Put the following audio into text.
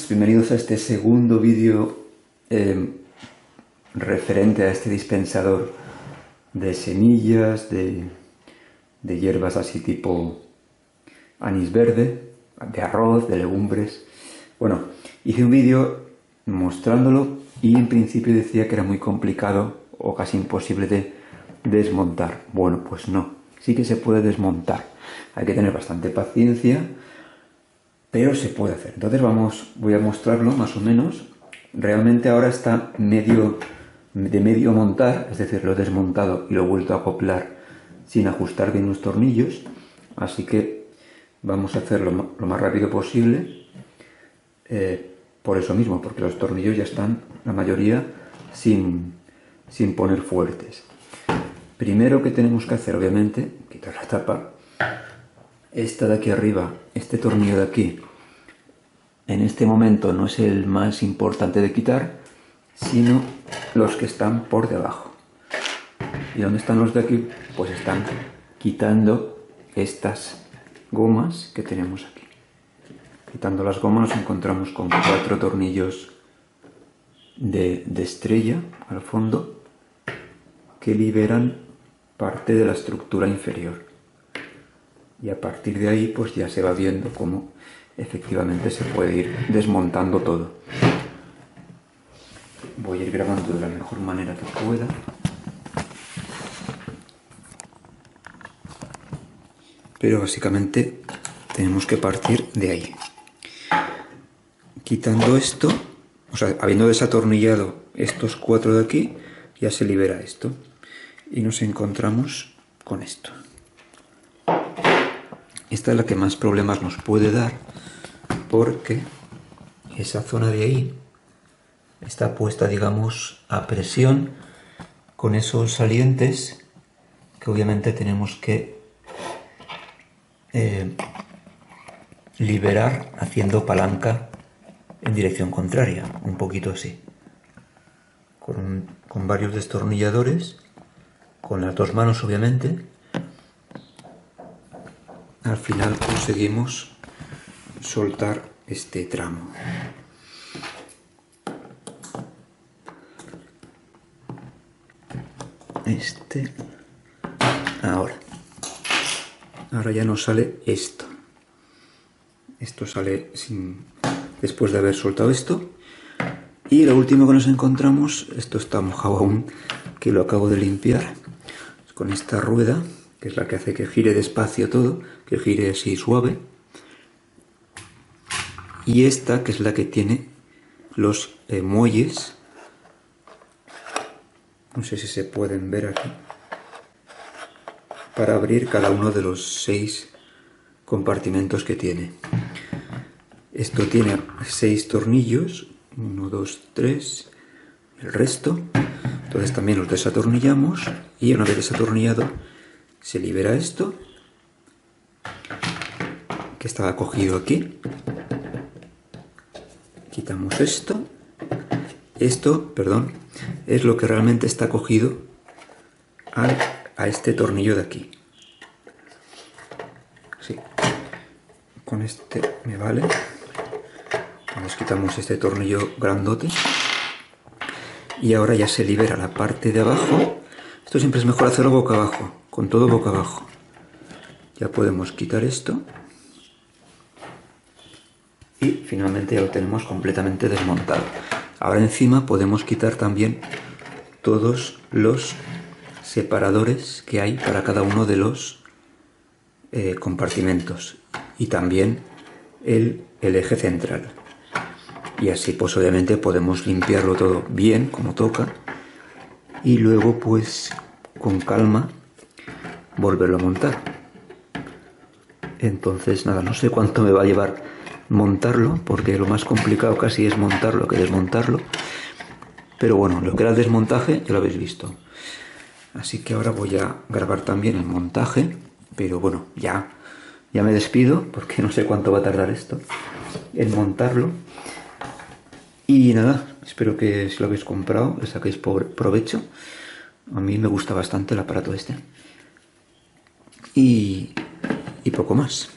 buenas, bienvenidos a este segundo vídeo referente a este dispensador de semillas, de hierbas así tipo anís verde, de arroz, de legumbres. Bueno, hice un vídeo mostrándolo y en principio decía que era muy complicado o casi imposible de desmontar. Bueno, pues no, sí que se puede desmontar. Hay que tener bastante paciencia, pero se puede hacer. Entonces voy a mostrarlo más o menos. Realmente ahora está medio montar, es decir, lo he desmontado y lo he vuelto a acoplar sin ajustar bien los tornillos, así que vamos a hacerlo lo más rápido posible, por eso mismo, porque los tornillos ya están, la mayoría, sin poner fuertes. Primero que tenemos que hacer, obviamente, quitar la tapa. Esta de aquí arriba, este tornillo de aquí, en este momento no es el más importante de quitar, sino los que están por debajo. ¿Y dónde están los de aquí? Pues están quitando estas gomas que tenemos aquí. Quitando las gomas nos encontramos con 4 tornillos de estrella al fondo que liberan parte de la estructura inferior. Y a partir de ahí pues ya se va viendo cómo efectivamente se puede ir desmontando todo. Voy a ir grabando de la mejor manera que pueda. Pero básicamente tenemos que partir de ahí. Quitando esto, o sea, habiendo desatornillado estos 4 de aquí, ya se libera esto. Y nos encontramos con esto. Esta es la que más problemas nos puede dar, porque esa zona de ahí está puesta, digamos, a presión con esos salientes que obviamente tenemos que liberar haciendo palanca en dirección contraria, un poquito así, con varios destornilladores, con las 2 manos obviamente. Al final conseguimos soltar este tramo. Ahora ya nos sale esto. Esto sale después de haber soltado esto. Y lo último que nos encontramos, esto está mojado aún, que lo acabo de limpiar, con esta rueda, que es la que hace que gire despacio todo, que gire así suave. Y esta, que es la que tiene los muelles, no sé si se pueden ver aquí, para abrir cada uno de los 6 compartimentos que tiene. Esto tiene 6 tornillos, 1, 2, 3, el resto. Entonces también los desatornillamos y una vez desatornillado se libera esto, que estaba cogido aquí. Quitamos esto. Esto, perdón, es lo que realmente está cogido a este tornillo de aquí. Sí. Con este me vale. Nos quitamos este tornillo grandote. Y ahora ya se libera la parte de abajo. Esto siempre es mejor hacerlo boca abajo, con todo boca abajo. Ya podemos quitar esto. Y finalmente ya lo tenemos completamente desmontado. Ahora encima podemos quitar también todos los separadores que hay para cada uno de los compartimentos. Y también el eje central. Y así pues obviamente podemos limpiarlo todo bien, como toca. Y luego pues con calma volverlo a montar. Entonces nada, no sé cuánto me va a llevar montarlo, porque lo más complicado casi es montarlo que desmontarlo. Pero bueno, lo que era el desmontaje ya lo habéis visto. Así que ahora voy a grabar también el montaje. Pero bueno, ya me despido, porque no sé cuánto va a tardar esto en montarlo. Y nada, espero que si lo habéis comprado le saquéis provecho. A mí me gusta bastante el aparato este. Y poco más.